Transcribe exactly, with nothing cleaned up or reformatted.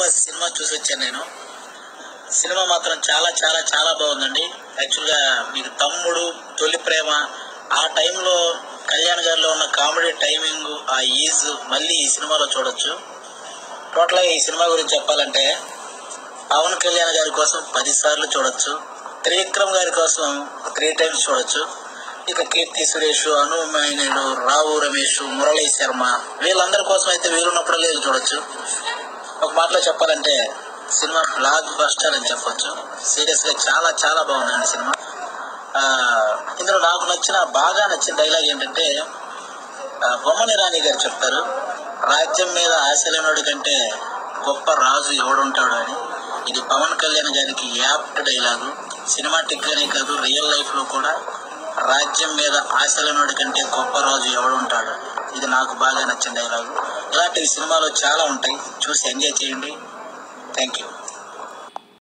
Cinema చూసి వచ్చాను నేను. సినిమా మాత్రం చాలా చాలా చాలా బాగుందండి. యాక్చువల్గా మీకు తమ్ముడు, తొలి ప్రేమ ఆ టైంలో కళ్యాణ్ గారిలో ఉన్న కామెడీ టైమింగ్, ఆ ఈజ్ మళ్ళీ ఈ సినిమాలో చూడొచ్చు. టోటల్గా ఈ సినిమా గురించి చెప్పాలంటే పవన్ కళ్యాణ్ గారి కోసం పది సార్లు చూడొచ్చు, త్రివిక్రమ్ గారి కోసం త్రీ టైమ్స్ చూడొచ్చు. ఇక కీర్తి సురేష్, అను మైనేడు, రావు రమేష్, మురళీ శర్మ వీళ్ళందరి కోసం అయితే వీలున్నప్పుడు లేదు చూడొచ్చు. ఒక మాటలో చెప్పాలంటే సినిమా బ్లాక్ బస్టర్ అని చెప్పొచ్చు. సీరియస్ గా చాలా చాలా బాగుందండి సినిమా. ఆ ఇందులో నాకు నచ్చిన బాగా నచ్చిన డైలాగ్ ఏంటంటే బొమ్మని రాణి గారు చెప్తారు, రాజ్యం మీద ఆశలేనోడి కంటే గొప్ప రాజు ఎవడుంటాడు అని. ఇది పవన్ కళ్యాణ్ గారికి యాప్ట్ డైలాగు. సినిమాటిక్ గానే కాదు, రియల్ లైఫ్ లో కూడా రాజ్యం మీద ఆశలేనోడి కంటే గొప్ప రాజు ఎవడుంటాడు. ఇది నాకు బాగా నచ్చిన డైలాగు. ఇలాంటి సినిమాలు చాలా ఉంటాయి, చూసి ఎంజాయ్ చేయండి. Thank you.